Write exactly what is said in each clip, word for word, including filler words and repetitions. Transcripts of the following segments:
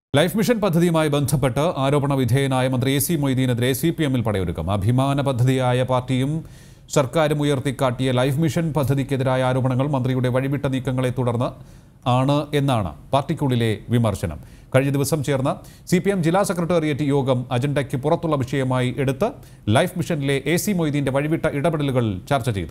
Life mission പദ്ധതിയുമായി ബന്ധപ്പെട്ട് ആരോപണ വിധേയനായ മന്ത്രി എ സി മൊയ്തീനെതിരെ സി പി എമ്മിൽ പടയൊരുക്കം. അഭിമാന പദ്ധതിയായ പാർട്ടിയും സർക്കാരും ഉയർത്തിക്കാട്ടിയ ലൈഫ് മിഷൻ പദ്ധതിക്കെതിരായ ആരോപണങ്ങൾ മന്ത്രിയുടെ വഴിവിട്ട നീക്കങ്ങളെ തുടർന്ന് ആണ് എന്നാണ് പാർട്ടിക്കുള്ളിലെ വിമർശനം. കഴിഞ്ഞ ദിവസം ചേർന്ന സി പി എം ജില്ലാ സെക്രട്ടേറിയറ്റ് യോഗം അജണ്ടയ്ക്ക് പുറത്തുള്ള വിഷയമായി എടുത്ത് ലൈഫ് മിഷനിലെ എ സി മൊയ്തീന്റെ വഴിവിട്ട ഇടപെടലുകൾ ചർച്ച ചെയ്തു.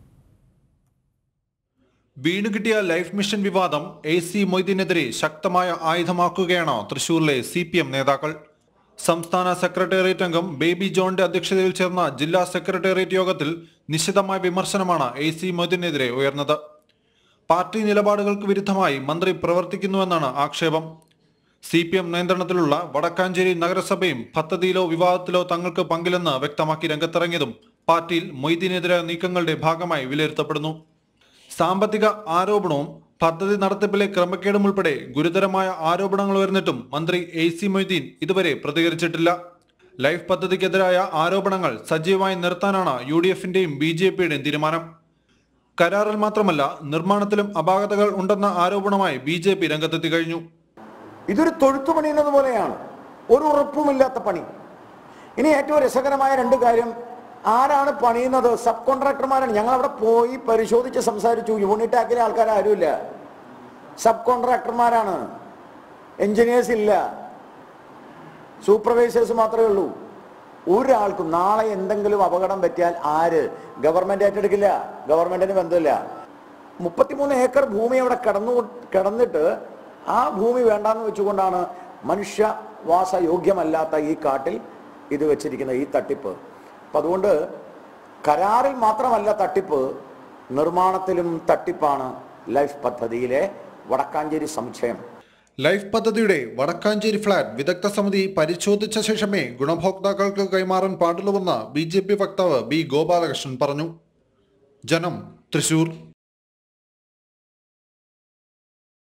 വീണുകിട്ടിയ ലൈഫ് മിഷൻ വിവാദം എ സി മൊയ്തീനെതിരെ ശക്തമായ ആയുധമാക്കുകയാണ് തൃശൂരിലെ സി പി എം നേതാക്കൾ. സംസ്ഥാന സെക്രട്ടേറിയറ്റ് അംഗം ബേബി ജോണിന്റെ അധ്യക്ഷതയിൽ ചേർന്ന ജില്ലാ സെക്രട്ടേറിയറ്റ് യോഗത്തിൽ നിശിതമായ വിമർശനമാണ് എ സി മൊയ്തീനെതിരെ ഉയർന്നത്. പാർട്ടി നിലപാടുകൾക്ക് വിരുദ്ധമായി മന്ത്രി പ്രവർത്തിക്കുന്നുവെന്നാണ് ആക്ഷേപം. സി പി എം നിയന്ത്രണത്തിലുള്ള വടക്കാഞ്ചേരി നഗരസഭയും പദ്ധതിയിലോ വിവാദത്തിലോ തങ്ങൾക്ക് പങ്കില്ലെന്ന് വ്യക്തമാക്കി രംഗത്തിറങ്ങിയതും പാർട്ടിയിൽ മൊയ്തീനെതിരെ നീക്കങ്ങളുടെ ഭാഗമായി വിലയിരുത്തപ്പെടുന്നു. സാമ്പത്തിക ആരോപണവും പദ്ധതി നടത്തിപ്പിലെ ക്രമക്കേടും ഉൾപ്പെടെ ഗുരുതരമായ ആരോപണങ്ങൾ ഉയർന്നിട്ടും മന്ത്രി എ സി മൊയ്തീൻ ഇതുവരെ പ്രതികരിച്ചിട്ടില്ല. ലൈഫ് പദ്ധതിക്കെതിരായ ആരോപണങ്ങൾ സജീവമായി നിർത്താനാണ് യു ഡി എഫിന്റെയും ബി ജെ പിയുടെയും തീരുമാനം. കരാറിൽ മാത്രമല്ല നിർമ്മാണത്തിലും അപാകതകൾ ഉണ്ടെന്ന ആരോപണമായി ബി ജെ പി രംഗത്തെത്തി കഴിഞ്ഞു. ഇതൊരു തൊഴുത്തു പണിയുന്നത് പോലെയാണ്, ഒരു ഉറപ്പുമില്ലാത്ത പണി. ഇനി ഏറ്റവും രസകരമായ രണ്ട് കാര്യം, ആരാണ് പണിയുന്നത്? സബ് കോൺട്രാക്ടർമാരാണ്. ഞങ്ങൾ അവിടെ പോയി പരിശോധിച്ച് സംസാരിച്ചു. യൂണിറ്റ് ആക്കിയ ആൾക്കാർ ആരുമില്ല, സബ് കോൺട്രാക്ടർമാരാണ്. എഞ്ചിനീയേഴ്സ് ഇല്ല, സൂപ്പർവൈസേഴ്സ് മാത്രമേ ഉള്ളൂ. ഒരാൾക്കും നാളെ എന്തെങ്കിലും അപകടം പറ്റിയാൽ ആര്? ഗവൺമെന്റ് ഏറ്റെടുക്കില്ല, ഗവൺമെന്റിന് ബന്ധമില്ല. മുപ്പത്തിമൂന്ന് ഏക്കർ ഭൂമി അവിടെ കിടന്നു കിടന്നിട്ട് ആ ഭൂമി വേണ്ടാന്ന് വെച്ചുകൊണ്ടാണ് മനുഷ്യവാസ യോഗ്യമല്ലാത്ത ഈ കാട്ടിൽ ഇത് വെച്ചിരിക്കുന്ന ഈ തട്ടിപ്പ്. അപ്പം അതുകൊണ്ട് കരാറിൽ മാത്രമല്ല തട്ടിപ്പ്, നിർമ്മാണത്തിലും തട്ടിപ്പാണ് ലൈഫ് പദ്ധതിയിലെ വടക്കാഞ്ചേരി സമുച്ചയം. ലൈഫ് പദ്ധതിയുടെ വടക്കാഞ്ചേരി ഫ്ളാറ്റ് വിദഗ്ധ സമിതി പരിശോധിച്ച ശേഷമേ ഗുണഭോക്താക്കൾക്ക് കൈമാറാൻ പാടുള്ളൂവെന്ന് ബി ജെ പി വക്താവ് ബി ഗോപാലകൃഷ്ണൻ പറഞ്ഞു. ജനം, തൃശൂർ.